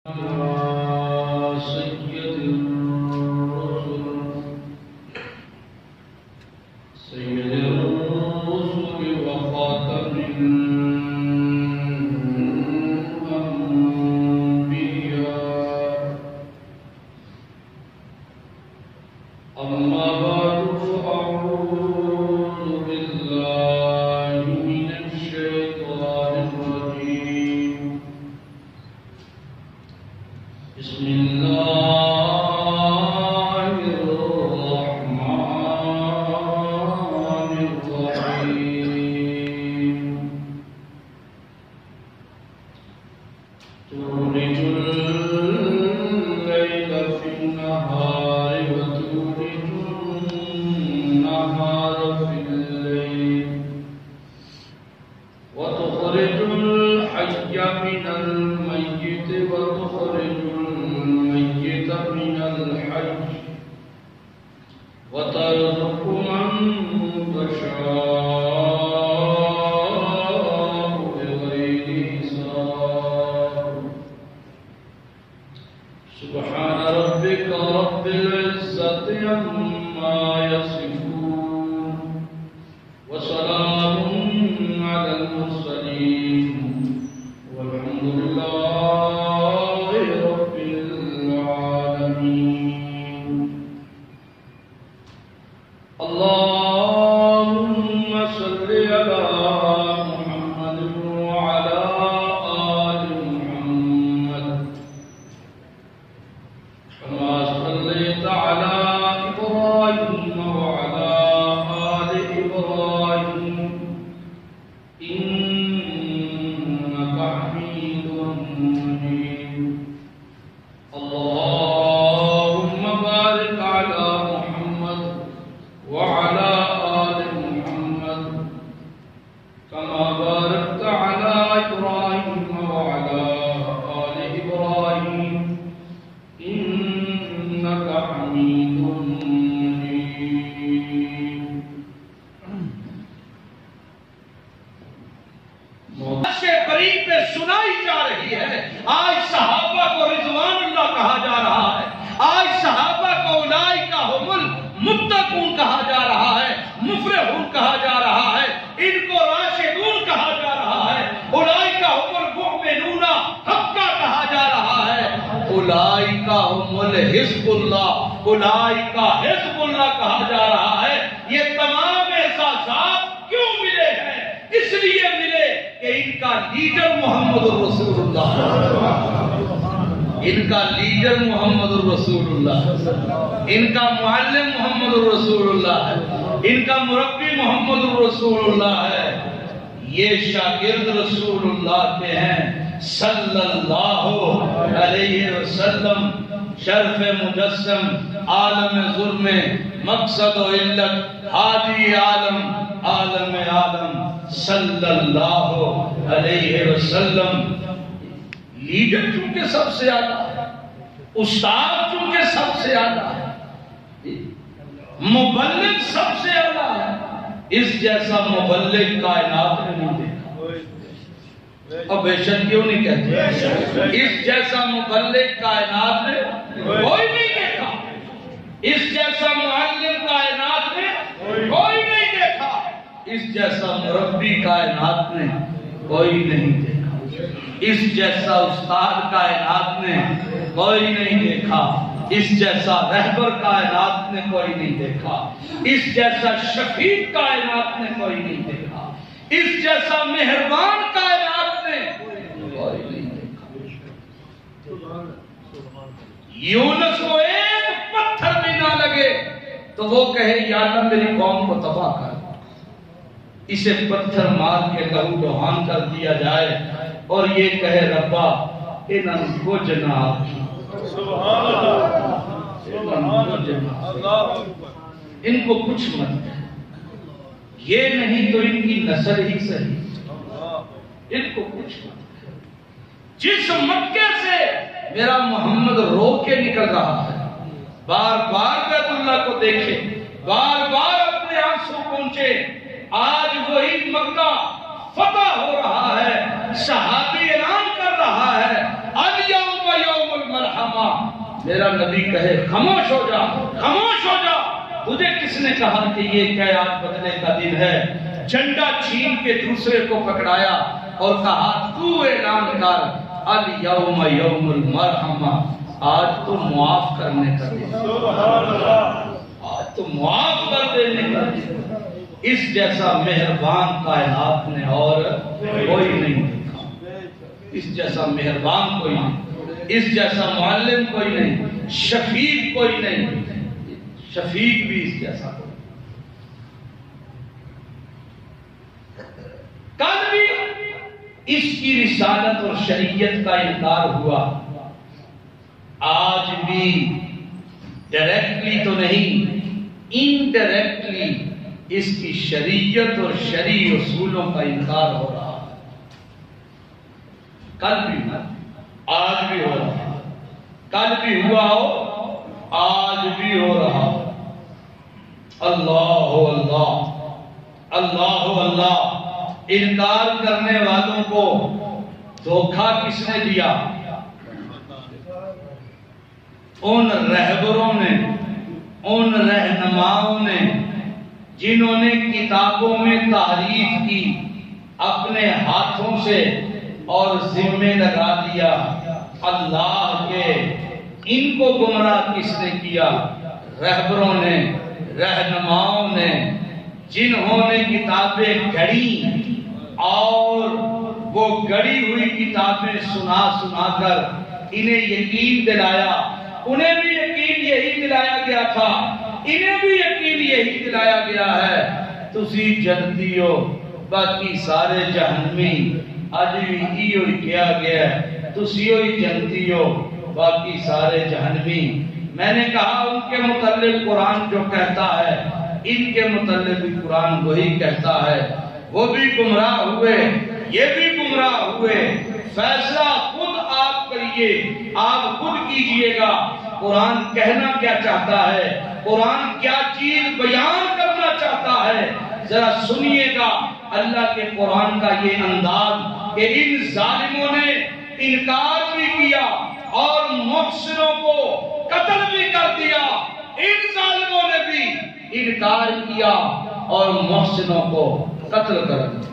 یونس کو ایک پتھر بھی نہ لگے تو وہ کہے یا اللہ میری قوم کو تباہ کر، اسے پتھر مار کے لہو لہان کر دیا جائے اور یہ کہے ربا انہاں کو جناب ان کو کچھ مت ہے، یہ نہیں تو ان کی نسل ہی صحیح، ان کو کچھ مت ہے۔ جس مکے سے میرا محمد رو کے نکل رہا ہے، بار بار بیت اللہ کو دیکھے، بار بار اپنے آنسو پہنچے، آج وہی مکہ فتح ہو رہا ہے، صحابی اعلان کر رہا ہے الیوم یوم میرا نبی کہے خاموش ہو جا، خاموش ہو جا، تجھے کس نے کہا کہ یہ قیامت بدلے کا دن ہے؟ جھنڈا چھین کے دوسرے کو پکڑایا اور کہا تو اعلان کر الیوم یوم المرحمہ، آج تو معاف کرنے کا دن، آج تو معاف کر دینے کا دن۔ اس جیسا مہربان کائنات نے اور کوئی نہیں دیکھا، اس جیسا مہربان کوئی نہیں، اس جیسا معلم کوئی نہیں، شفیق کوئی نہیں، شفیق بھی اس جیسا کوئی۔ کل بھی اس کی رسالت اور شریعت کا انکار ہوا، آج بھی ڈائریکٹلی تو نہیں، انڈائریکٹلی اس کی شریعت اور شرعی اصولوں کا انکار ہو رہا ہے۔ کل بھی آج بھی ہو رہا ہے، کل بھی ہوا ہو آج بھی ہو رہا ہے۔ اللہ اللہ اللہ اللہ، انکار کرنے والوں کو دھوکہ کس نے دیا؟ ان رہبروں نے، ان رہنماؤں نے جنہوں نے کتابوں میں تحریف کی اپنے ہاتھوں سے اور ذمہ لگا دیا اللہ کے۔ ان کو گمراہ کس نے کیا؟ رہبروں نے، رہنماؤں نے، جنہوں نے کتابیں گھڑی اور وہ گڑی ہوئی کتابیں سنا سنا کر انہیں یقین دلایا۔ انہیں بھی یقین یہی دلایا گیا تھا، انہیں بھی یقین یہی دلایا گیا ہے تسی جنتی ہو، باقی سارے جہنمی۔ آج بھی یہ کیا گیا ہے تسی ہوئی جنتی ہو، باقی سارے جہنمی۔ میں نے کہا ان کے متعلق قرآن جو کہتا ہے ان کے متعلق بھی قرآن وہی کہتا ہے۔ وہ بھی گمراہ ہوئے، یہ بھی گمراہ ہوئے۔ فیصلہ خود آپ کریے، آپ خود کیجئے گا قرآن کہنا کیا چاہتا ہے، قرآن کیا چیز بیان کرنا چاہتا ہے۔ ذرا سنیے گا اللہ کے قرآن کا یہ انداز کہ ان ظالموں نے انکار بھی کیا اور محسنوں کو قتل بھی کر دیا۔ ان ظالموں نے بھی انکار کیا اور محسنوں کو قتل کر دیا۔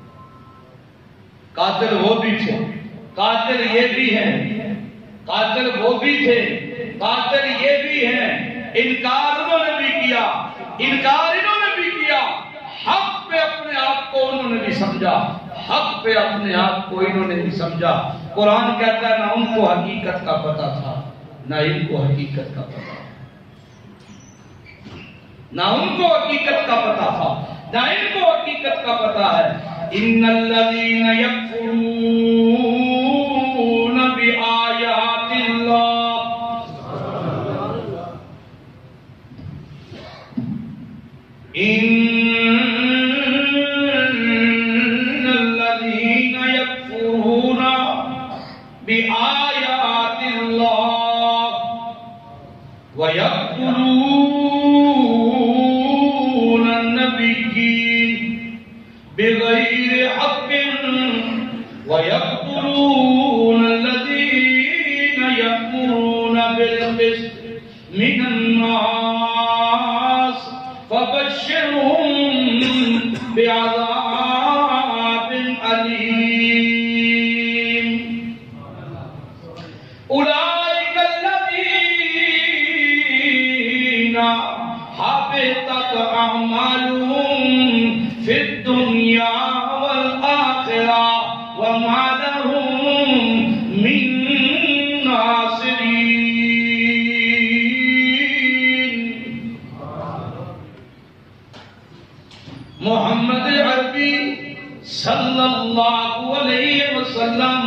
قاتل وہ بھی تھے، قاتل یہ بھی ہیں، قاتل وہ بھی تھے، قاتل یہ بھی ہیں۔ انکار انہوں نے بھی کیا، انکار انہوں نے بھی کیا، حق پہ اپنے آپ کو انہوں نے بھی سمجھا، حق پہ اپنے آپ کو انہوں نے بھی سمجھا۔ قرآن کہتا ہے نہ ان کو حقیقت کا پتہ تھا نہ ان کو حقیقت کا پتہ، نہ ان کو حقیقت کا پتہ تھا نہ ان کو حقیقت کا پتہ ہے۔ ان الذین یکفرون بآیات اللہ، ان الذین یکفرون بآیات اللہ ویقتلون بغیر حق ويقتلون الذين يأمرون بالقسط من الناس فبشرهم بعذاب أليم أولئك الذين حبطت أعمالهم في الدنيا والآخرة وما لهم من ناصرين۔ محمد عربی صلی اللہ علیہ وسلم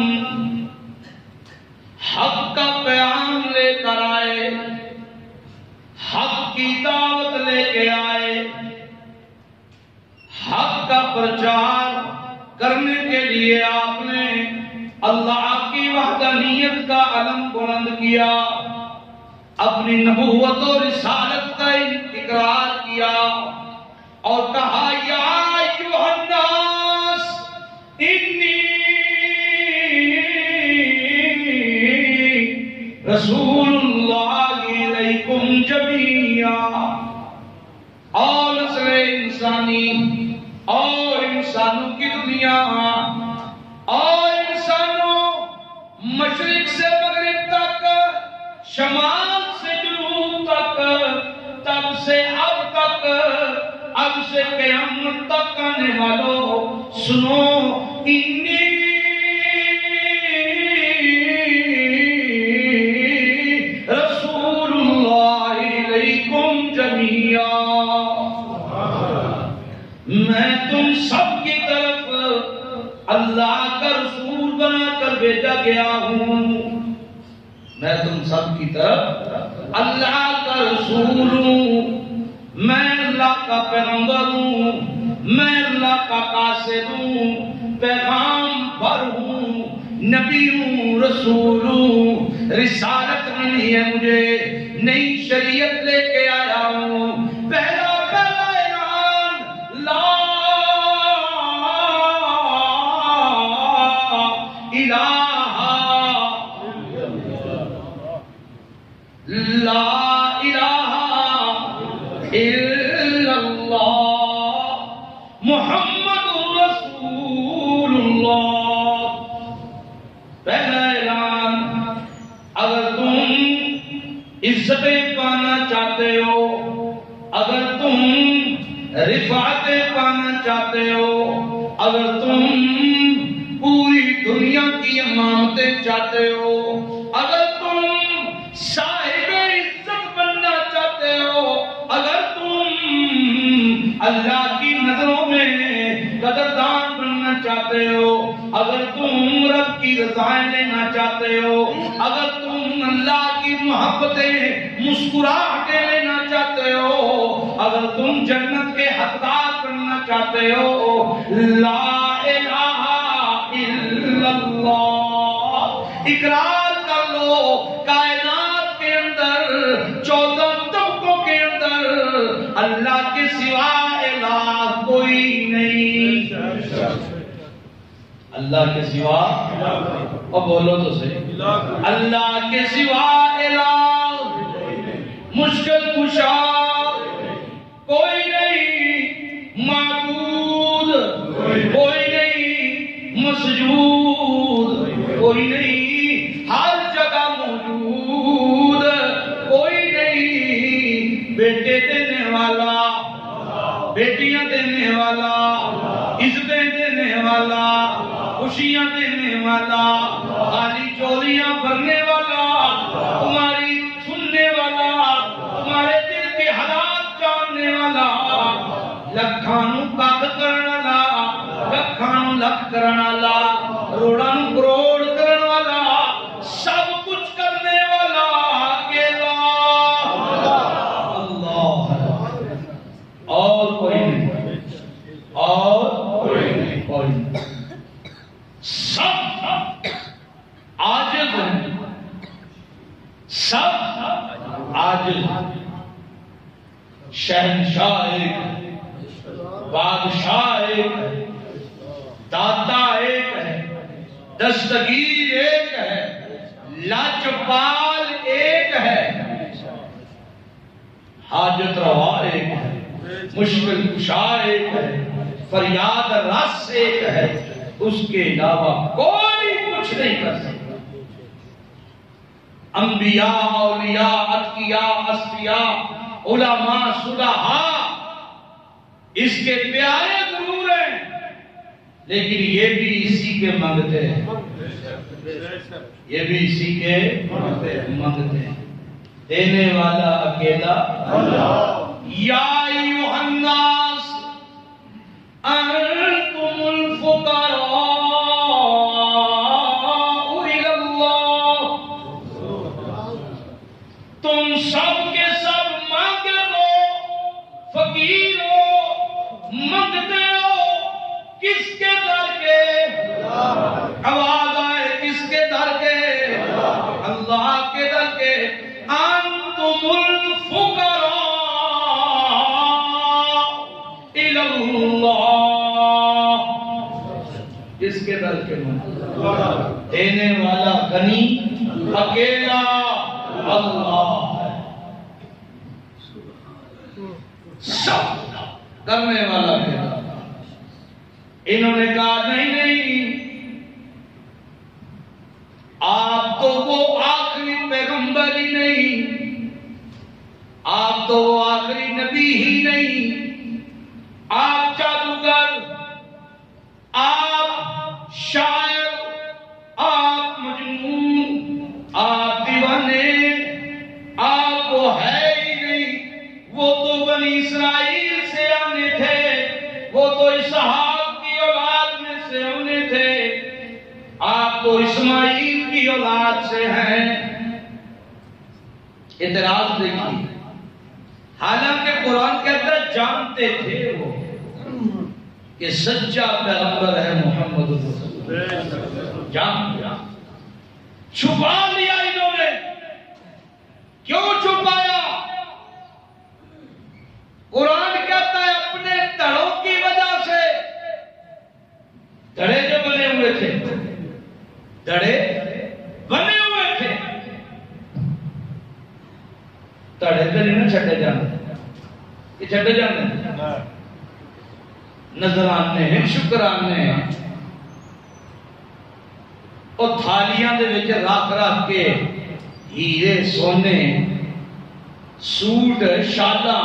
حق کا پیام لے کر آئے، حق کی دعوت لے کے آئے، حق کا پرچار کرنے کے لیے آپ نے اللہ کی وحدانیت کا علم بلند کیا، اپنی نبوت اور رسالت کا اقرار کیا اور کہا یا ایھا الناس انی رسول اللہ علیکم جمیعا، اور نسل انسانی اور انسانوں کی دنیا اور انسانوں مشرق سے مغرب تک، شمال سے جنوب تک، تب سے اب تک، اب سے قیامت تک آنے والوں سنو، انی رسول اللہ علیکم جمیعا، میں تم سب کی طرف اللہ کا رسول بنا کر بھیجا گیا ہوں، میں تم سب کی طرف اللہ کا رسول ہوں، میں اللہ کا پیغمبر ہوں، میں اللہ کا قاصد ہوں، پیغام بھر ہوں، نبی ہوں، رسول ہوں، رسالت ملی ہے مجھے، نئی شریعت لے کے آیا ہوں، پہلا اعلان لا الہ الا اللہ محمد رسول اللہ، پہلا اعلان، اگر تم عزتیں پانا چاہتے ہو، اگر تم رفعتیں پانا چاہتے ہو، اگر تم پوری دنیا کی امانتیں چاہتے ہو، اگر تم صاحب عزت بننا چاہتے ہو، اگر تم اللہ کی نظروں میں قدردان بننا چاہتے ہو، اگر تم رب کی رضائیں لینا چاہتے ہو، اگر تم اللہ کی محبتیں مسکراہٹیں لینا چاہتے ہو، اگر تم جنت کے حقدار بننا چاہتے ہو، لا الہ الا اللہ اقرار کر لو، کائنات کے اندر 14 طبقوں کے اندر اللہ کے سوا الہ کوئی نہیں، اللہ کے سوا، اور بولو تو صحیح، اللہ کے سوا الہ مشکل کشا کوئی نہیں، معبود کوئی نہیں، مسجود کوئی نہیں، ہر جگہ موجود کوئی نہیں، بیٹے دینے والا، بیٹیاں دینے والا، عزتیں دینے والا، خوشیاں دینے والا، خالی چولیاں بھرنے والا، تمہاری سننے والا، تمہارے دل کے حالات جاننے والا، لکھانوں کاک کرن والا، لکھانوں لکھ کرن والا، کروڑاں کروڑ کرن والا، سب کچھ کرنے والا اکیلا اللہ، اور کوئی نہیں، اور کوئی نہیں، کوئی نہیں، سب عاجز ہیں، سب عاجز ہیں، شہنشاہ ایک ہے، بادشاہ ایک ہے، داتا ایک ہے، دستگیر ایک ہے، لاجپال ایک ہے، حاجت روا ایک ہے، مشکل کشا ایک ہے، فریاد رس ایک ہے، اس کے علاوہ کوئی کچھ نہیں کر سکتا۔ انبیاء، اولیاء، اتقیاء، اصفیاء، علماء، صلحاء اس کے پیارے ضرور ہیں، لیکن یہ بھی اسی کے منگتے ہیں، یہ بھی اسی کے منگتے ہیں، دینے والا اکیلا اللہ۔ یا ایھا الناس انتم الفقراء الی اللہ، تم سب کے سب مانگے ہو، فقیر ہو، منگتے ہو، کس کے در کے؟ آواز آئے کس کے در کے؟ اللہ کے در کے۔ انتم الفقراء الی اللہ، کس کے در کے؟ دینے والا غنی اکیلا اللہ ہے، سب کرنے والا میرا۔ انہوں نے کہا نہیں نہیں، آپ تو وہ آخری پیغمبر ہی نہیں، آپ تو وہ آخری نبی ہی نہیں، آپ جادوگر، آپ شاعر، آپ مجنون، آپ دیوانے، آپ وہ ہے ہی نہیں۔ وہ تو بنی اسرائیل سے آنے تھے، وہ تو اسحاق کی اولاد میں سے آنے تھے، آپ تو اسماعیل کی اولاد سے ہیں۔ اعتراض دیکھیے، حالانکہ قرآن کہتا ہے جانتے تھے وہ کہ سچا پیغمبر ہے محمد رسول اللہ، جانتے، چھپا لیا انہوں نے۔ کیوں چھپایا؟ قرآن کہتا ہے اپنے دڑوں کی وجہ سے۔ دڑے جو بنے ہوئے تھے، دڑے بنے ہوئے تھے، تڑے تو نہیں نہ چھٹے جانے، یہ چھٹے جانے نظرانے ہیں، شکرانے ہیں، اور تھالیاں دے وچ رکھ رکھ کے ہیرے سونے سوٹ شالاں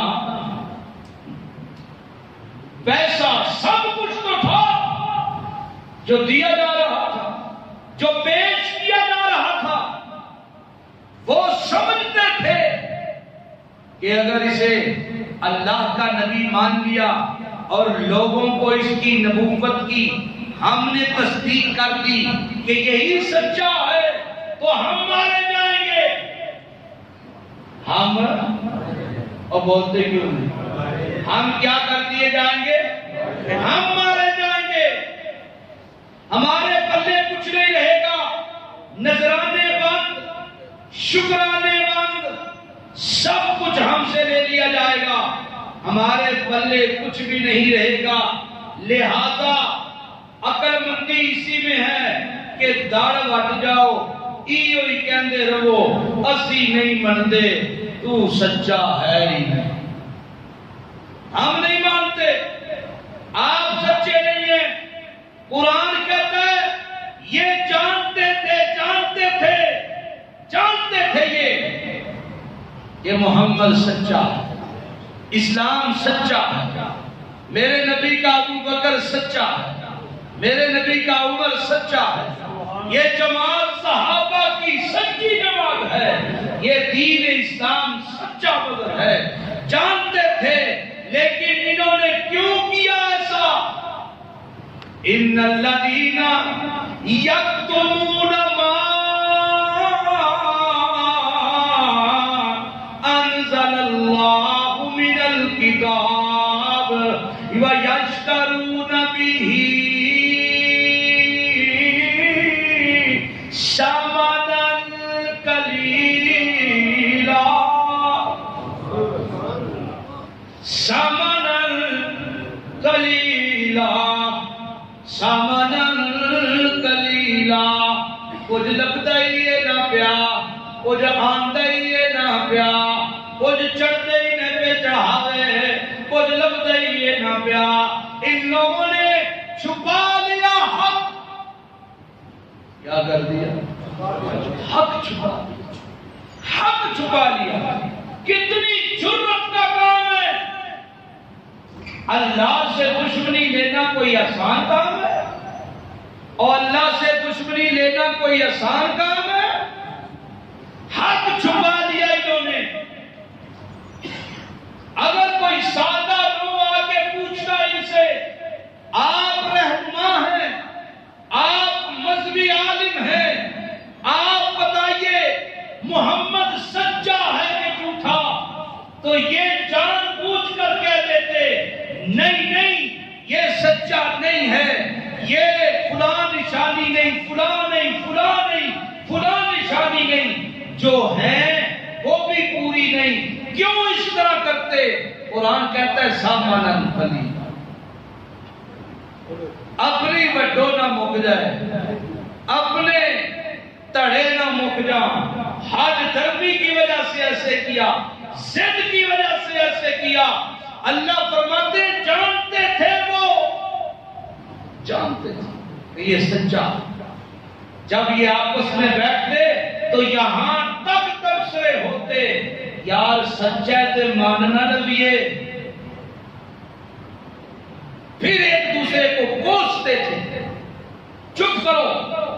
پیسہ سب کچھ تو تھا جو دیا جا رہا تھا، جو پیش کیا جا رہا تھا۔ وہ سمجھتے تھے کہ اگر اسے اللہ کا نبی مان لیا اور لوگوں کو اس کی نبوت کی ہم نے تصدیق کر دی کہ یہی سچا ہے تو ہم مارے جائیں گے۔ ہم اور بولتے کیوں نہیں؟ ہم کیا کر دیے جائیں گے؟ ہم مارے جائیں گے، ہمارے پلے کچھ نہیں رہے گا، نذرانے بند، شکرانے بند، سب کچھ ہم سے لے لیا جائے گا، ہمارے پلے کچھ بھی نہیں رہے گا۔ لہذا عقل مندی اسی میں ہے کہ داڑھ وٹ جاؤ، ایو ہی کہندے رہو اسی نہیں مانتے، تو سچا ہے ہی نہیں، ہم نہیں مانتے، آپ سچے نہیں ہیں۔ قرآن کہتا ہے یہ جانتے تھے، جانتے تھے، جانتے تھے یہ محمد سچا ہے، اسلام سچا ہے، میرے نبی کا ابو بکر سچا ہے، میرے نبی کا عمر سچا ہے، یہ جماعت صحابہ کی سچی جماعت ہے، یہ دین اسلام سچا مذہب ہے۔ جانتے تھے، لیکن انہوں نے کیوں کیا ایسا؟ ان الذین یکتمون ما انزل اللہ من الکتاب ویشترون بہ ثمنا قلیلا، ثمنا قلیلا، ثمنا قلیلا، کچھ لگتا ہی نہ پیا، کچھ آندا ہی نہ پیا، کچھ چڑھتے ہی نہ پہ چڑھاوے، کچھ لگتا ہی نہ پیا۔ ان لوگوں نے چھپا لیا حق، کیا کر دیا؟ حق چھپا لیا، حق چھپا لیا۔ کتنی جرأت کا کام ہے! اللہ سے دشمنی لینا کوئی آسان کام ہے؟ اور اللہ سے دشمنی لینا کوئی آسان کام ہے؟ حق چھپا لیا انہوں نے۔ اگر کوئی سادہ لوگ آگے پوچھتا ان سے، آپ رہنما ہیں، آپ مذہبی عالم ہیں، آپ بتائیے محمد سچا ہے کہ جھوٹا، تو یہ جان بوجھ کر کہہ دیتے نہیں نہیں یہ سچا نہیں ہے، یہ فلاں نشانی نہیں، فلاں نہیں، فلاں نہیں، فلاں نشانی نہیں، جو ہے وہ بھی پوری نہیں۔ کیوں اس طرح کرتے؟ قرآن کہتا ہے سامانن قلیلا، اپنی وڈو نہ مک جائے، اپنے تڑے نہ مک جا، حج دھرمی کی وجہ سے ایسے کیا، ضد کی وجہ سے ایسے کیا. اللہ فرماتے جانتے تھے، وہ جانتے تھے کہ یہ سچا. جب یہ آپس میں بیٹھتے تو یہاں تک تبصرے ہوتے، یار سچا ہے تے ماننا نبی ہے. پھر ایک دوسرے کو کوستے تھے، چپ کرو.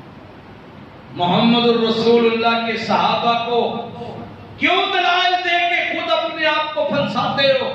محمد الرسول اللہ کے صحابہ کو کیوں دلائل دے کے خود اپنے آپ کو پھنساتے ہو؟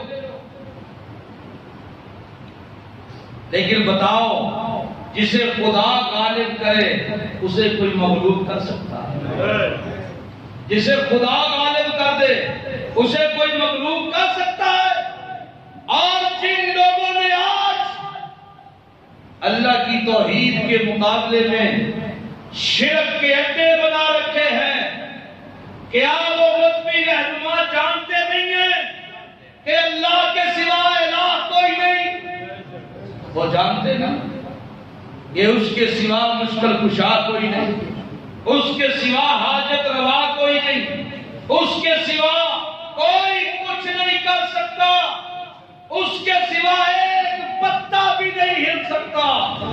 لیکن بتاؤ، جسے خدا غالب کرے اسے کوئی مغلوب کر سکتا ہے؟ جسے خدا غالب کر دے اسے کوئی مغلوب کر سکتا ہے؟ اور جن لوگوں نے آج اللہ کی توحید کے مقابلے میں شرک کے اڈے بنا رکھے ہیں، کیا وہ مذہبی رہنما جانتے نہیں ہیں کہ اللہ کے سوا الہ کوئی نہیں؟ وہ جانتے نا کہ اس کے سوا مشکل کشا کوئی نہیں، اس کے سوا حاجت روا کوئی نہیں، اس کے سوا کوئی کچھ نہیں کر سکتا، اس کے سوا ایک پتا بھی نہیں ہل سکتا.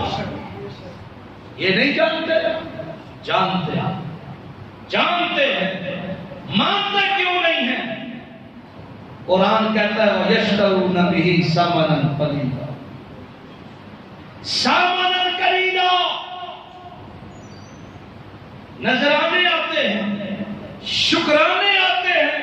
یہ نہیں جانتے؟ جانتے ہیں، جانتے ہیں، مانتے کیوں نہیں ہیں؟ قرآن کہتا ہے وَيَشْتَرُونَ بِهِ ثَمَنًا قَلِيلًا، ثمنًا قلیلا. نذرانے آتے ہیں، شکرانے آتے ہیں.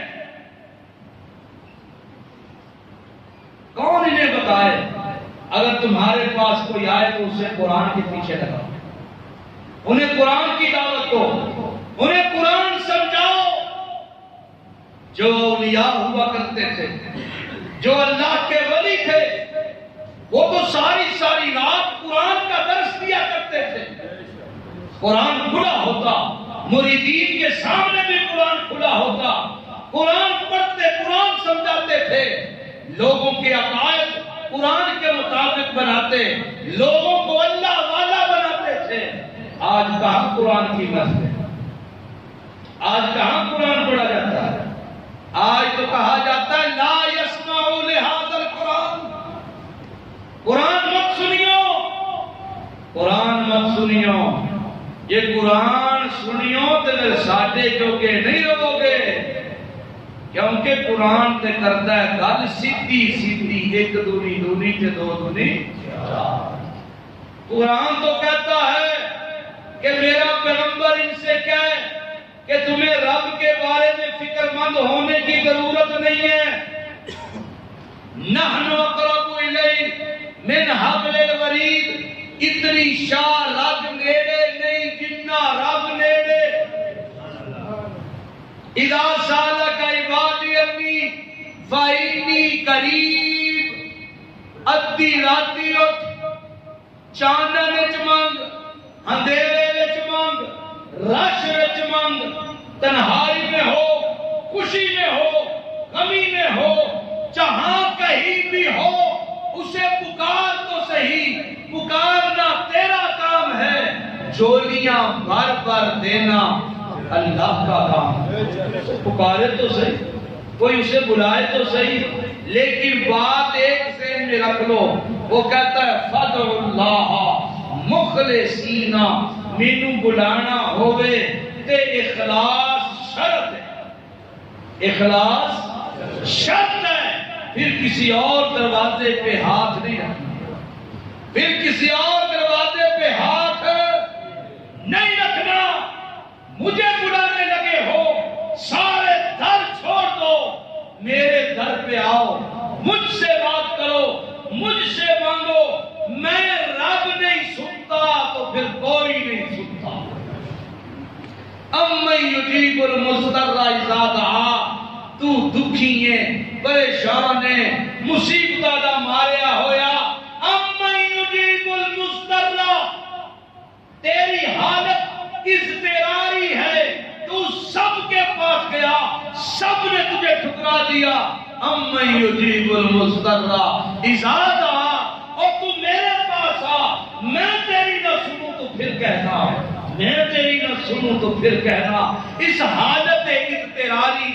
کون انہیں بتائے؟ اگر تمہارے پاس کوئی آئے تو اسے قرآن کے پیچھے لگاؤ، انہیں قرآن کی دعوت دو، انہیں قرآن سمجھاؤ. جو اولیاء ہوا کرتے تھے، جو اللہ کے ولی تھے، وہ تو ساری رات قرآن کا درس دیا کرتے تھے. قرآن کھلا ہوتا، مریدین کے سامنے بھی قرآن کھلا ہوتا، قرآن پڑھتے، قرآن سمجھاتے تھے، لوگوں کے عقائد قرآن کے مطابق بناتے، لوگوں کو اللہ والا بناتے تھے. آج کہاں قرآن کی مسجد ہے؟ آج کہاں قرآن پڑھا جاتا ہے؟ آج تو کہا جاتا ہے لا یسمعوا لہذا القرآن، قرآن مت سنیو، قرآن مت سنیو. یہ قرآن سنیو تو پھر ساڈے جوگے نہیں رہو گے، کیونکہ قرآن تے کرتا ہے گل سیدھی سیدھی، ایک دونی دونی تے دو دونی چار. قرآن تو کہتا ہے کہ میرا پیغمبر ان سے کہے کہ تمہیں رب کے بارے میں فکر مند ہونے کی ضرورت نہیں ہے. نحن اقرب الیہ من حبل الورید، اتنی شاہ رب نیڑے نہیں جتنا رب نیڑے. اذا سالک عبادی انی فانی قریب، ادھی راتی اٹھ، چاندن وچ منگ، اندھیرے وچ منگ، رش وچ منگ، تنہائی میں ہو، خوشی میں ہو، غمی میں ہو، جہاں کہیں بھی ہو، اسے پکار تو صحیح. پکارنا تیرا کام ہے، جولیاں بھر بھر دینا اللہ کا کام ہے. پکارے تو صحیح، کوئی اسے بلائے تو صحیح، لیکن بات ایک ذہن میں رکھ لو، وہ کہتا ہے فَادْعُوا اللَّهَ مُخْلِصِينَ، مینوں بلانا ہوئے تے اخلاص شرط ہے، اخلاص شرط ہے. پھر کسی اور دروازے پہ ہاتھ نہیں رکھنا، پھر کسی اور دروازے پہ ہاتھ نہیں رکھنا. مجھے بلانے لگے ہو، سارے در چھوڑ دو، میرے در پہ آؤ، مجھ سے بات کرو، مجھ سے مانگو. میں رب نہیں سنتا تو پھر کوئی نہیں سنتا. امن یجیب المضطر اذا دعا، تو دکھی ہے، پریشان ہے، مصیبت دا ماریا ہویا. امن یجیب المضطر، تیری حالت اضطراری ہے، تو سب کے پاس گیا، سب نے تجھے ٹھکرا دیا. امن یجیب المضطر اذا دعا، اور تو میرے پاس آ، میں تیری نہ سنوں تو پھر کہنا، میں تیری نہ سنوں تو پھر کہنا. اس حالت اضطراری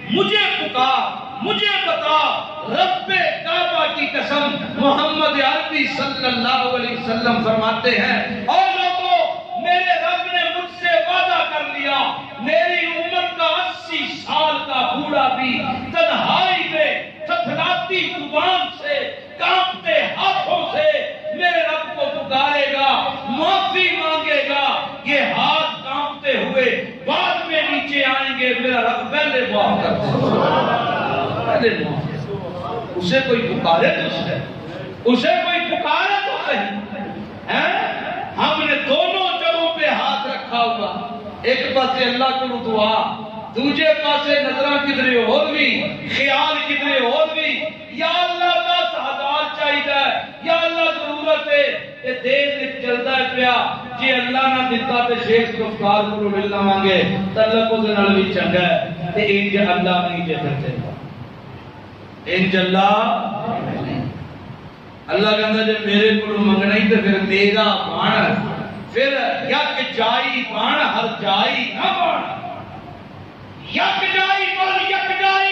مجھے پکار، مجھے بتا، رب کعبہ کی قسم محمد عربی صلی اللہ علیہ وسلم فرماتے ہیں، اور لوگوں میرے رب نے مجھ سے وعدہ کر لیا، میری امت کا 80 سال کا بوڑھا بھی تنہائی میں تھتھلاتی زبان سے، کانپتے ہاتھوں سے میرے رب کو پکارے گا، معافی مانگے گا، یہ ہاتھ کانپتے ہوئے بعد میں نیچے آئیں گے، میرا رب پہلے معاف کر دے، پہلے معاف کر دے۔ اسے کوئی پکارے تو صحیح، اسے کوئی پکارے تو صحیح۔ ہم نے دونوں جگہوں پہ ہاتھ رکھا ہوگا، ایک پاسے اللہ کو دعا، دوسرے پاسے نظرہ کدھرے اور بھی، خیال کدھرے اور بھی، یا اللہ 10,000 چاہیے، یا اللہ ضرورت ہے، یہ دیر چلتا ہے پیا، جی اللہ نہ دیتا تے شیخ گفتار کو ملنا مانگے تعلق اس نال بھی چنگا ہے، تے انج اللہ نہیں دے سکتے، انج اللہ کہندا جے میرے کو منگنا ہی تے پھر میرا بن، پھر یک جائی بن، ہر جائی نہ بن، یک جائی بن، یک جائی۔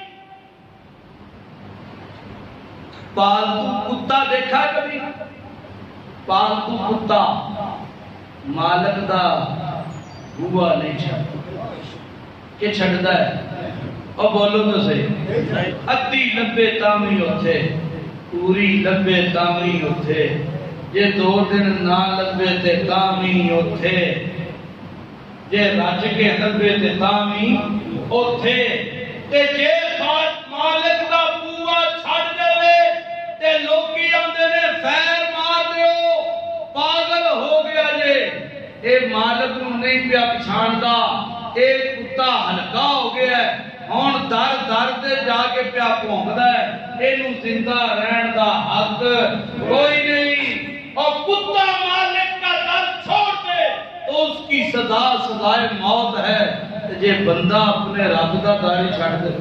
پالتو کتا دیکھا کبھی؟ پالتو کتا مالک دا ہوا نہیں چھڑتا، کہ چھڑتا ہے؟ اور بولو تو صحیح، ادھی لبے تامی ہوتے، پوری لبے تامی ہوتے، یہ 2 دن نہ لبے تے تامی ہوتے، یہ رج کے لبے تے تامی ہوتے، تے جے مالک دا بوا چھڑ جائے تے لوکی آندے نے فیر مار دیو، پاگل ہو گیا جے، اے مالک نو نہیں پیا پچھاندا، اے کتا ہلکا ہو گیا ہے، ہن در در تے جا کے پیا بھونکدا ہے، اینو زندہ رہن دا حق کوئی نہیں، اور کتا مالک کا در چھوڑ دے تو اس کی سزا سزائے موت ہے، جے بندہ اپنے رب دا در چھڑ دے،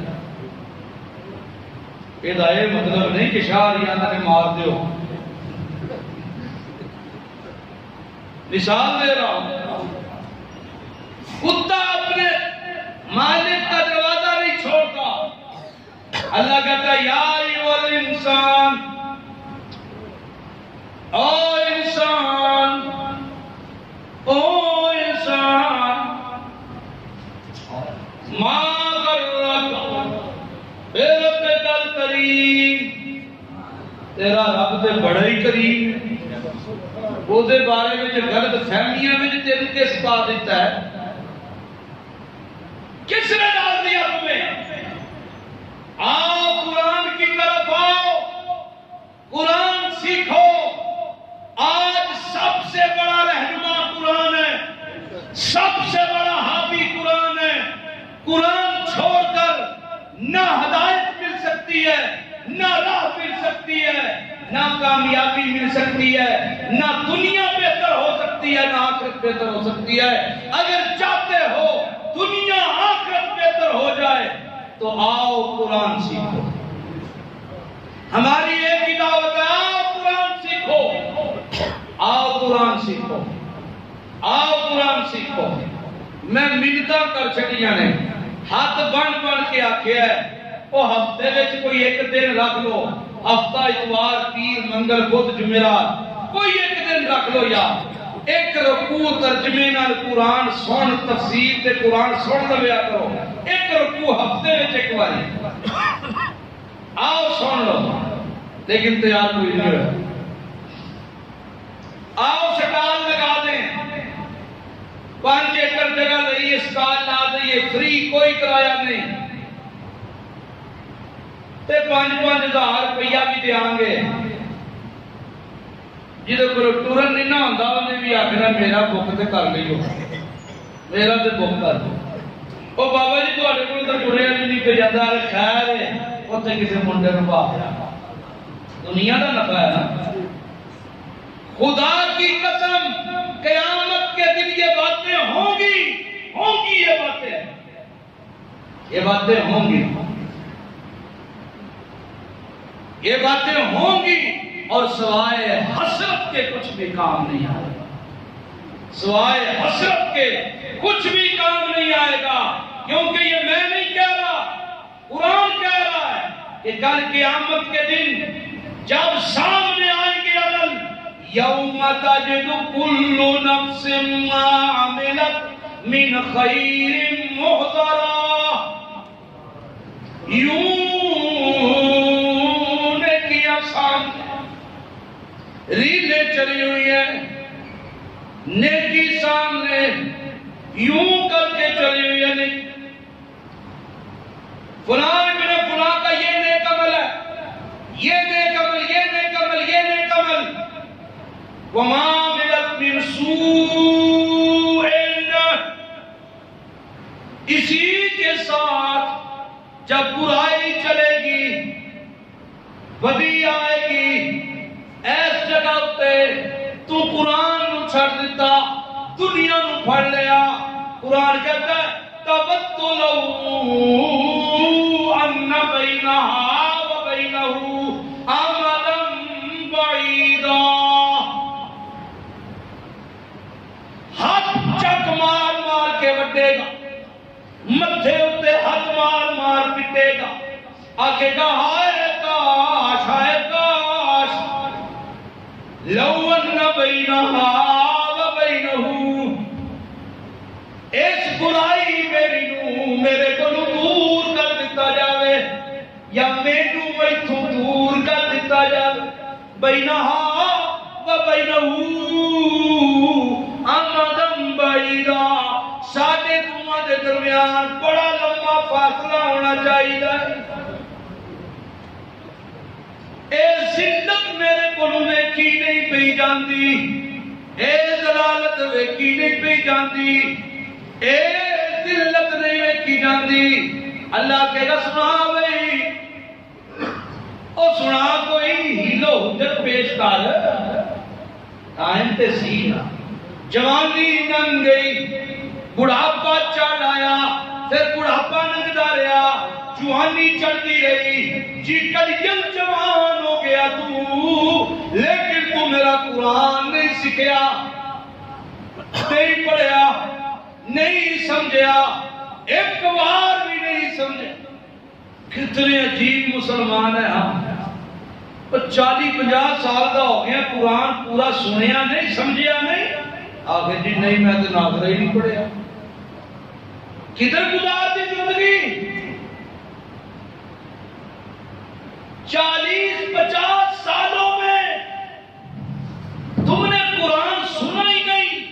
یہ مطلب نہیں کہ شاہریانہ نے مار دیو، مثال دے رہا ہوں، کتا اپنے مالک کا دروازہ نہیں چھوڑتا، اللہ کہتا ہے یا ایھا الانسان، او انسان، او انسان، ما غرک بربک الکریم، تیرا رب تے بڑا ہی کریم ہے، وہ دے بارے میں جو غلط فہمیاں میں تیرے کس پا دیتا ہے، کس نے ڈال دیا تمہیں؟ آؤ قرآن کی طرف آؤ، قرآن سیکھو، آج سب سے بڑا رہنما قرآن ہے، سب سے بڑا حامی قرآن ہے، قرآن چھوڑ کر نہ ہدایت مل سکتی ہے، نہ راہ مل سکتی ہے، نہ کامیابی مل سکتی ہے، نہ دنیا بہتر ہو سکتی ہے، نہ آخرت بہتر ہو سکتی ہے۔ اگر چاہتے ہو دنیا آخرت بہتر ہو جائے تو آؤ قرآن سیکھو، ہماری ایک ہی دعوت ہے، آؤ قرآن سیکھو، آؤ قرآن سیکھو، آؤ قرآن سیکھو۔ میں منتاں کر چھڑیاں نے، ہاتھ بن بن کے آکھیا ہے، وہ ہفتے وچ کوئی ایک دن رکھ لو، ہفتہ اتوار پیر منگل بدھ جمعرات کوئی ایک دن رکھ لو، یار ایک رکوع ترجمے نال قرآن سن، تفسیر تے قرآن سن لویا کرو، ایک رکوع ہفتے وچ ایک باری آؤ سن لو، لیکن تیار کوئی نہیں ہوا۔ آؤ سٹال لگا دیں، 5 ایکڑ جگہ لئیے، سٹال لا دئیے، فری، کوئی کرایہ نہیں، تے 5-5 ہزار روپیہ بھی دیاں گے، جدو کوئی ٹورن نہیں نہ ہوندا انہیں بھی آخنا میرا بک تے کر لئیو، میرا تے بک کر دو، او بابا جی تواڈے کول تے ٹریا بھی نہیں پہ جاندا، خیر ہے اوتھے کسی منڈے نوں پا دیا، دنیا دا نفع ہے نا۔ خدا کی قسم قیامت کے دن یہ باتیں ہوں گی، ہوں گی، یہ باتیں ہوں گی، یہ باتیں ہوں گی، اور سوائے حسرت کے کچھ بھی کام نہیں آئے گا، سوائے حسرت کے کچھ بھی کام نہیں آئے گا، کیونکہ یہ میں نہیں کہہ رہا، کہ کل قیامت کے دن جب سامنے آئیں گے عمل، یوم تجد کل نفس ما عملت من خیر محضرا، یوں نے کیا سامنے ریلیں چلی ہوئی ہیں، نیکی سامنے یوں کر کے چلی ہوئی ہے، نہیں فلاں ابن فلاں کا یہ نیک عمل ہے، یہ نیک عمل، یہ نیک عمل، یہ نیک عمل، وما عملت من سوء، اسی کے ساتھ جب برائی چلے گی، بدی آئے گی، ایس جگہ تے تو قرآن نو چھڑ دیتا، دنیا نو پڑھ لیا، قرآن کہتا ہے تبت لو ان بینہا و بینہو امدا بعیدا، ہاتھ چک مار مار کے وڈے گا، متھے اتے ہاتھ مار مار پٹے گا، آکے گا ہائے کاش، ہائے کاش لو ان بینہا و بینہو، اس برائی میری نو میرے کو دور کر دیتا جاوے، یا مینو میتھوں دور کر دیتا جاوے، بینہا و بینہو امدن بعیدا، ساڈے دونوں دے درمیان بڑا لمبا فاصلہ ہونا چاہیے، اے ذلت میرے کو ویکھی نہیں پئی جاندی، اے ذلالت ویکھی نہیں پئی جاندی، اے ذلت نہیں ویکھی جاندی، اللہ کے گا سنا بھئی، او سنا کوئی ہیلو حجت پیش کر، قائم تے سینا، جوانی ننگ گئی، بڑھاپا چڑھ آیا، پھر بڑھاپا ننگدا رہا، جوانی چڑھتی رہی، جی کل جوان ہو گیا تو، لیکن تو میرا قرآن نہیں سکھیا، نہیں پڑھیا، نہیں سمجھیا، ایک بار بھی نہیں سمجھا۔ کتنے عجیب مسلمان ہیں ہم، 40-50 سال کا ہو گیا، قرآن پورا سنیا نہیں، سمجھیا نہیں، آخر جی نہیں میں تو ناظرہ ہی نہیں پڑھیا، کدھر گزار دی زندگی؟ 40-50 سالوں میں تم نے قرآن سنا ہی نہیں،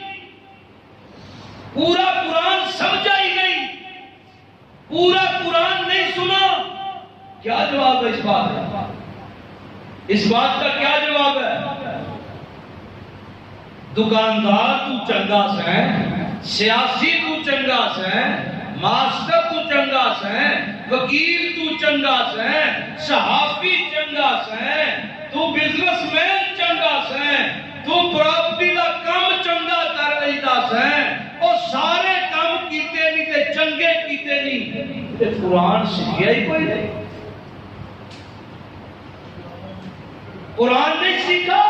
پورا قرآن سمجھا ہی نہیں، پورا قرآن نہیں سنا، کیا جواب ہے اس بات کا؟ اس بات کا کیا جواب ہے؟ دکاندار تو چنگا سیں، سیاسی تو چنگا سیں، ماسٹر تو چنگا سیں، وکیل تو چنگا سیں، صحافی چنگا سیں، تو بزنس مین چنگا سیں، تو پراپرٹی کا کام چنگا کر لیتا سیں، اور سارے کام کیتے نہیں تے چنگے کیتے نہیں، تے قرآن سیکھیا ہی کوئی نہیں، قرآن نہیں سیکھا،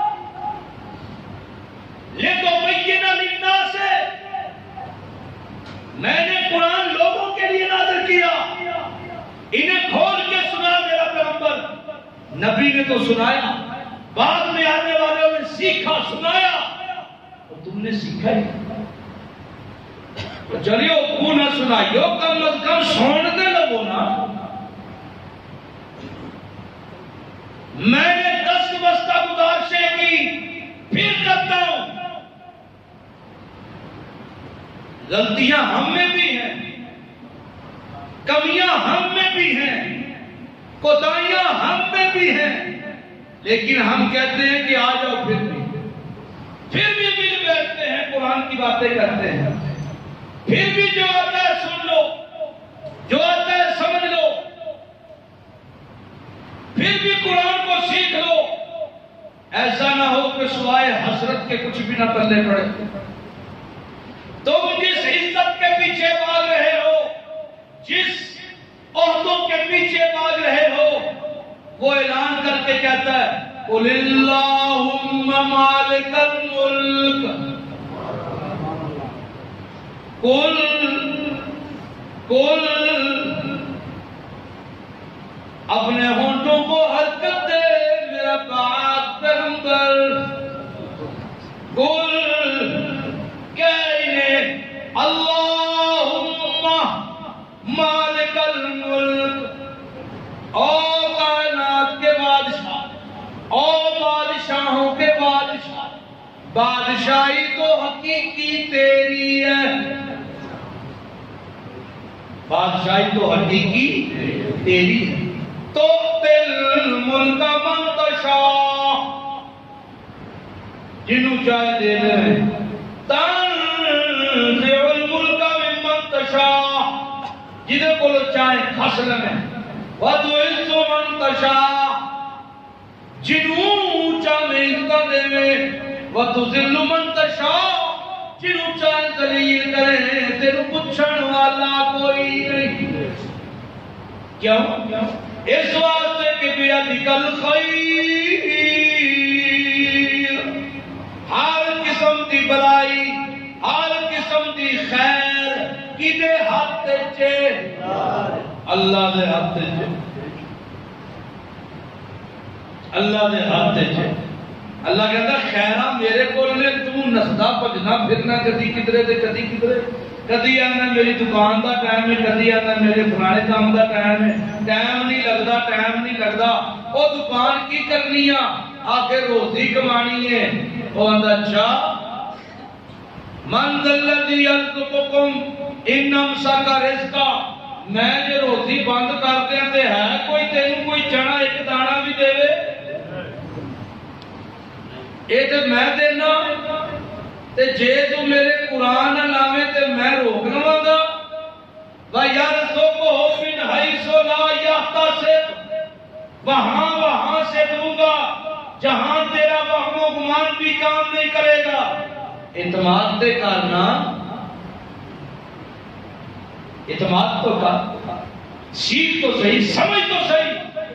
لِتُبَيِّنَ لِلنَّاسِ، میں نے قرآن لوگوں کے لیے نازل کیا، انہیں کھول کے سنا میرا پیغمبر، نبی نے تو سنایا، بعد میں آنے والوں نے سیکھا سنایا، اور تم نے سیکھا ہی چلیو کو نہ سنائیو، کم از کم سنتے لگو نا۔ میں نے 10 بستہ گزارشیں کی، پھر کرتا ہوں، غلطیاں ہم میں بھی ہیں، کمیاں ہم میں بھی ہیں، کوتاہیاں ہم میں بھی ہیں، لیکن ہم کہتے ہیں کہ آ جاؤ، پھر بھی مل بیٹھتے ہیں، قرآن کی باتیں کرتے ہیں، پھر بھی جو آتا ہے سن لو، جو آتا ہے سمجھ لو، پھر بھی قرآن کو سیکھ لو، ایسا نہ ہو کہ سوائے حسرت کے کچھ بھی نہ پلے پڑے۔ تم جس عزت کے پیچھے بھاگ رہے ہو، جس عہدوں کے پیچھے بھاگ رہے ہو، وہ اعلان کر کے کہتا ہے قُلِ اللَّهُمَّ مَالِكَ الْمُلْكِ، قُلْ اپنے ہونٹوں کو حرکت دے میرا پاک پیغمبر قل کہنے اللہم مالک الملک، او کائنات کے بادشاہ، او بادشاہوں کے بادشاہ، بادشاہی تو حقیقی تیری ہے، بادشاہی تو حقیقی تیری ہے، تو تل ملک من تشاء، جنہوں چاہے دے دے، تنزع الملک ممن تشاء، جدھے کو لو چاہے کھس لیں، وَتُعِزُّ مَن تَشَاءُ، جنہوں چاہے عزت دے، وَتُذِلُّ مَن تَشَاءُ، جنہوں چاہے ذلیل کرے، تیرے پوچھن والا کوئی نہیں۔ کیوں؟ اس واسطے کہ بیدک الخیر، ہر قسم دی بلائی، ہر قسم دی خیر کدے ہاتھ چے؟ اللہ دے ہاتھ چے، اللہ دے ہاتھ چے۔ اللہ کہتا خیرہ میرے کو لے، تم نسدا پجنا پھرنا کدی کدرے دے کدی کدرے، کدی آنا میری دکان دا ٹائم ہے، کدی آنا میرے فلانے کام دا ٹائم ہے، ٹائم نہیں لگدا، ٹائم نہیں لگدا۔ او دکان کی کرنی آخر روزی کمانی ہے۔ او آندا اچھا من ذا الذی یرزقکم ان امسک رزقا، میں جو روزی بند کر دیا تے ہے کوئی تینوں کوئی چنا ایک دانا بھی دے وے؟ اے تے میں دینا تے جے تو میرے قرآن نہ لاوے تے میں روک لواں گا۔ وَيَرْزُقْهُ مِنْ حَيْثُ لَا يَحْتَسِبُ، وہاں سے دوں گا جہاں تیرا وہم و گمان بھی کام نہیں کرے گا۔ اعتماد دے کرنا، اعتماد تو کر، سیکھ تو صحیح، سمجھ تو صحیح۔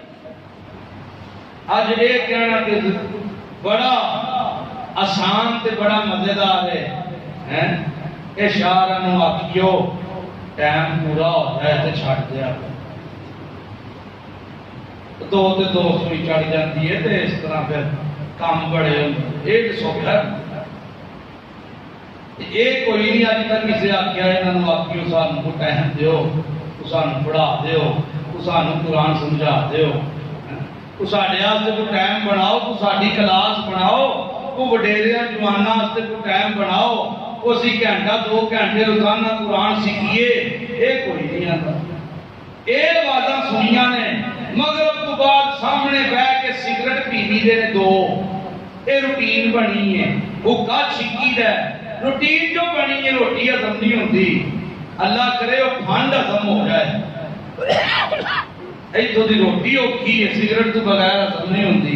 آج یہ کہنا کہ بڑا آسان تے بڑا مزیدار ہے، اشارہ نو آکھیو ٹائم پورا ہوتا ہے تے چھٹ دیا، دو تے دو سوئی چڑھ جاتی ہے تے اس طرح پھر کام بڑے ایک سو گھر ایک کوئی نہیں آج تک کسی آکھیا انہاں نو آکھیو سانوں کو ٹائم دیو، سانوں پڑھا دیو، سانوں قرآن سمجھا دیو، ساڈے واسطے کوئی ٹائم بناؤ، ساڈی کلاس بناؤ، کوئی وڈیریاں جواناں واسطے کوئی ٹائم بناؤ، اسی گھنٹہ دو گھنٹے روزانہ قرآن سیکھیے، یہ کوئی نہیں آتا۔ یہ باتاں سنیاں نے، مغرب تو بعد سامنے بیٹھ کے سگریٹ پینی دے دو، یہ روٹین بنی ہے، حکا چھکی دے، روٹین جو بنی ہے روٹی ہضم نہیں ہوتی، اللہ کرے وہ پھانڈ ہضم ہو جائے۔ ایتھوں دی روٹی اوکھی ہے، سگریٹ تو بغیر ہضم نہیں ہوتی۔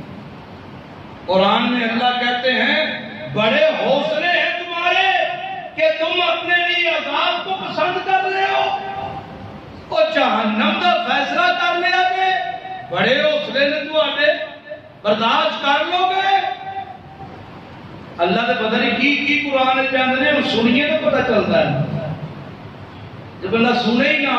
قرآن میں اللہ کہتے ہیں بڑے حوصلے ہیں تمہارے کہ تم اپنے لیے عذاب کو پسند کر رہے ہو اور جہنم کا فیصلہ کر لیا گے، بڑے حوصلے نے تمہارے، برداشت کر لو گے۔ اللہ نے پتہ نہیں کی قرآن چاہتے ہیں، سنیے تو پتہ چلتا ہے۔ جب اللہ سنے ہی نہ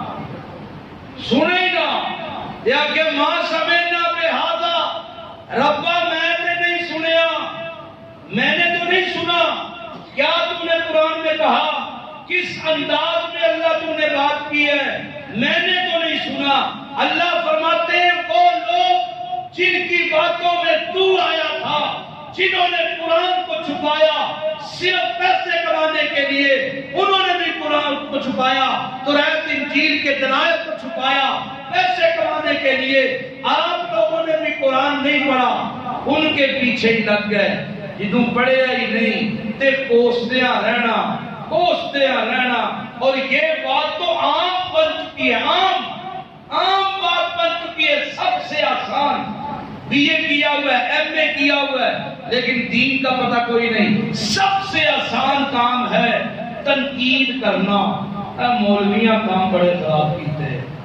یا کہ ماں سمعنا بہذا، ربا میں نے نہیں سنیا، میں نے تو نہیں سنا، کیا تم نے قرآن میں کہا، کس انداز میں اللہ تم نے بات کی ہے، میں نے تو نہیں سنا۔ اللہ فرماتے ہیں وہ لوگ جن کی باتوں میں تو آیا تھا، جنہوں نے قرآن کو چھپایا صرف پیسے کمانے کے لیے، انہوں نے بھی قرآن کو چھپایا، توریت انجیل کے دلائل کو چھپایا پیسے کمانے کے لیے۔ آپ لوگوں نے بھی قرآن نہیں پڑھا، ان کے پیچھے ہی لگ گئے، جدوں پڑھے ہی نہیں تے کوسدیاں رہنا۔ اور یہ بات تو عام بن چکی ہے، عام بات بن چکی ہے، سب سے آسان۔ بی اے کیا ہوا ہے، ایم اے کیا ہوا ہے، لیکن دین کا پتہ کوئی نہیں۔ سب سے آسان کام ہے تنقید کرنا۔ مولویاں کام بڑے خراب کیتے،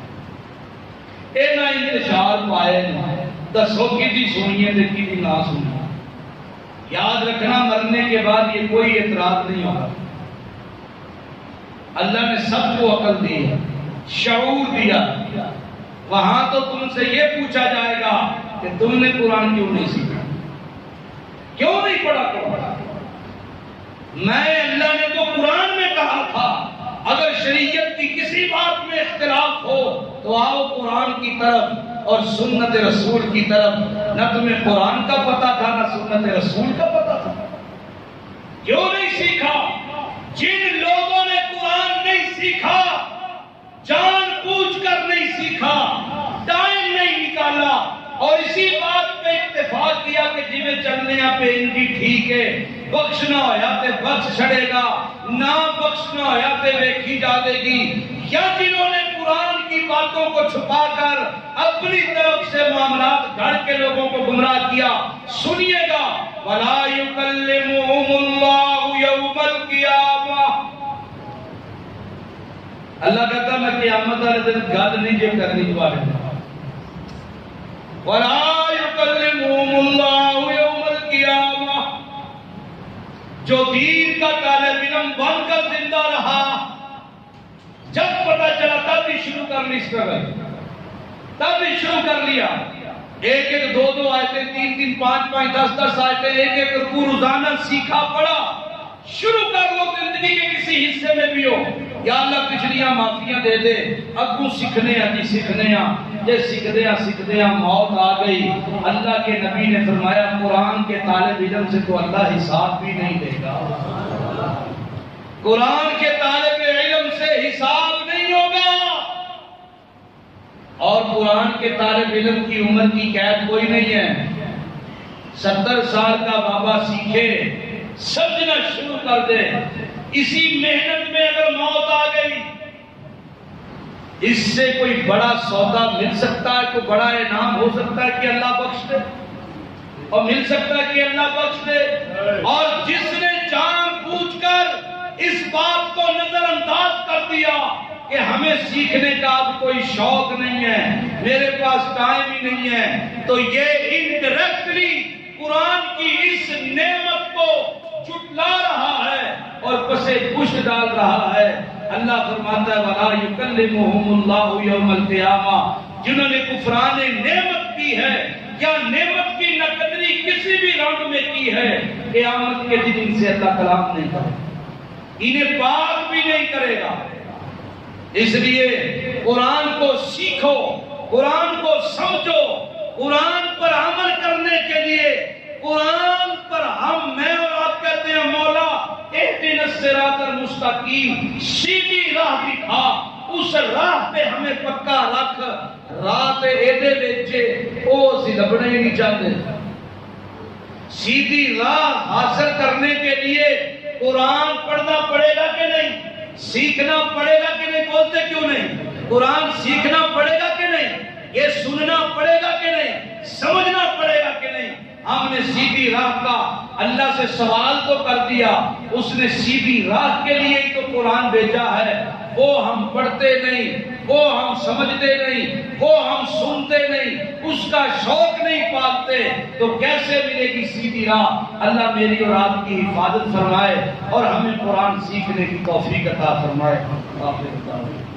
اینا انتشار پائے، دسو کی سنیے تے کی نہ سنیے۔ یاد رکھنا مرنے کے بعد یہ کوئی اعتراض نہیں ہوگا۔ اللہ نے سب کو عقل دی، شعور دیا، وہاں تو تم سے یہ پوچھا جائے گا کہ تم نے قرآن کیوں نہیں سیکھا، کیوں نہیں پڑھا قرآن؟ میں اللہ نے تو قرآن میں کہا تھا اگر شریعت کی کسی بات میں اختلاف ہو تو آؤ قرآن کی طرف اور سنت رسول کی طرف۔ نہ تمہیں قرآن کا پتہ تھا نہ سنت رسول کا پتہ تھا، کیوں نہیں سیکھا؟ جن لوگوں نے قرآن نہیں سیکھا، جان بوجھ کر نہیں سیکھا، ٹائم نہیں نکالا اور اسی بات پہ اتفاق کیا کہ جی میں چلنے پہ ان کی ٹھیک ہے، بخشنا ہویا تے بخش چھڑے گا، نہ بخشنا ہویا تے ویکھی جا دے گی، یا جنہوں نے قرآن کی باتوں کو چھپا کر اپنی طرف سے معاملات گھڑ کے لوگوں کو گمراہ کیا۔ سنیے گا وَلَا يُكَلِّمُهُمُ اللَّهُ يَوْمَ الْقِيَامَةِ، اللہ کہتا میں قیامت والے دن گل نہیں جو کرنی دوبارہ۔ وَلَا يُكَلِّمُهُمُ اللَّهُ يَوْمَ الْقِيَامَةِ، جو دین کا طالب علم بن کر زندہ رہا، جب پتہ چلا تب بھی شروع کر لی اسٹرگل، تب بھی شروع کر لیا، ایک ایک دو دو آیتیں، تین تین پانچ پانچ دس دس آیتیں، ایک ایک رکوع روزانہ سیکھا پڑھا، شروع کر لو زندگی کے کسی حصے میں بھی ہو، یا اللہ پچھلیاں معافیاں دے دے، اگوں سیکھنے جی سیکھنے یہ سیکھدے موت آ گئی۔ اللہ کے نبی نے فرمایا قرآن کے طالب علم سے تو اللہ حساب بھی نہیں دے گا، قرآن کے طالب علم سے حساب نہیں ہوگا، اور قرآن کے طالب علم کی عمر کی قید کوئی نہیں ہے۔ 70 سال کا بابا سیکھے، سمجھنا شروع کر دے، اسی محنت میں اگر موت آ گئی، اس سے کوئی بڑا سودا مل سکتا ہے، کوئی بڑا انعام ہو سکتا ہے کہ اللہ بخش دے، اور مل سکتا ہے کہ اللہ بخش دے۔ اور جس نے جان بوجھ کر اس بات کو نظر انداز کر دیا کہ ہمیں سیکھنے کا اب کوئی شوق نہیں ہے، میرے پاس ٹائم ہی نہیں ہے، تو یہ انڈائریکٹلی قرآن کی اس نعمت کو جھٹلا رہا ہے اور پسے پشت ڈال رہا ہے۔ اللہ فرماتا ہے وَلَا يُكَلِّمُهُمُ اللَّهُ يَوْمَ الْقِيَامَةِ، جنہوں نے کفران نعمت کی ہے یا نعمت کی ناقدری کسی بھی رنگ میں کی ہے، قیامت کے دن ان سے اللہ کلام نہیں کرے گا، انہیں بات بھی نہیں کرے گا۔ اس لیے قرآن کو سیکھو، قرآن کو سمجھو، قرآن پر عمل کرنے کے لیے قرآن پر میں اور آپ کہتے ہیں مولا اہدنا الصراط المستقیم، سیدھی راہ دکھا، اس راہ پہ ہمیں پکا رکھ۔ رات ایدے وچے او سی لبنے ہی نہیں چاہتے۔ سیدھی راہ حاصل کرنے کے لیے قرآن پڑھنا پڑے گا کہ نہیں، سیکھنا پڑے گا کہ نہیں؟ بولتے کیوں نہیں؟ قرآن سیکھنا پڑے گا کہ نہیں؟ یہ سننا پڑے گا کہ نہیں؟ سمجھنا پڑے گا کہ نہیں؟ ہم نے سیدھی راہ کا اللہ سے سوال تو کر دیا، اس نے سیدھی راہ کے لیے ہی تو قرآن بھیجا ہے، وہ ہم پڑھتے نہیں، وہ ہم سمجھتے نہیں، وہ ہم سنتے نہیں، اس کا شوق نہیں پالتے، تو کیسے ملے گی سیدھی راہ؟ اللہ میری اور آپ کی حفاظت فرمائے اور ہمیں قرآن سیکھنے کی توفیق عطا فرمائے۔